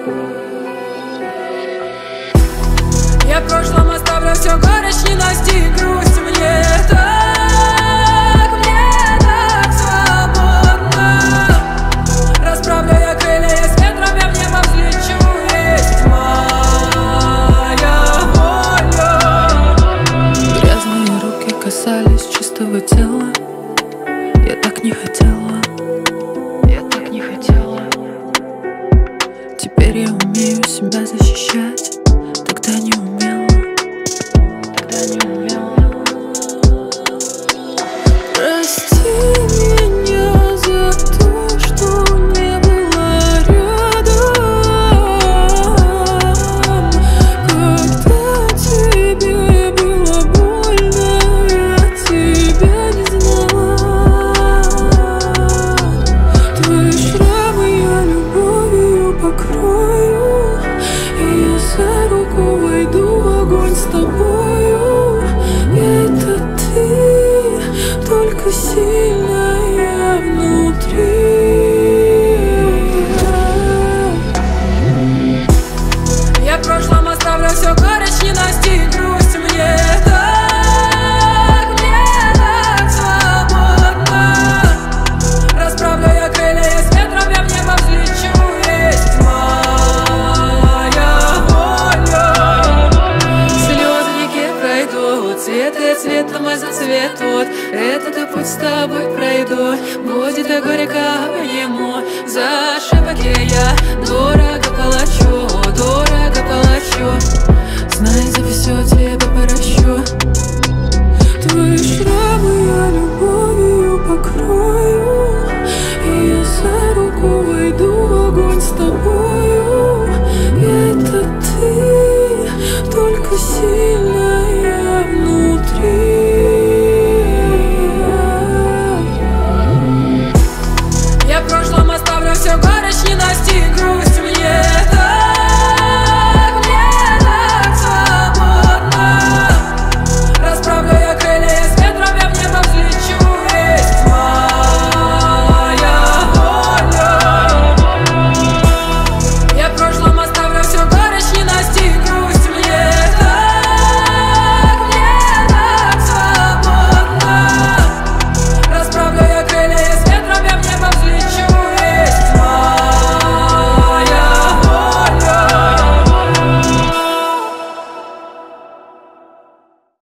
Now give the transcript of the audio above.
Я в прошлом оставлю все горечь, ненависть и грусть. Мне так свободно. Расправлю я крылья, я с ветрами в небо взлечу. Есть моя воля. Грязные руки касались чистого тела. Я так не хотела, я так не хотела. Теперь я умею себя защищать.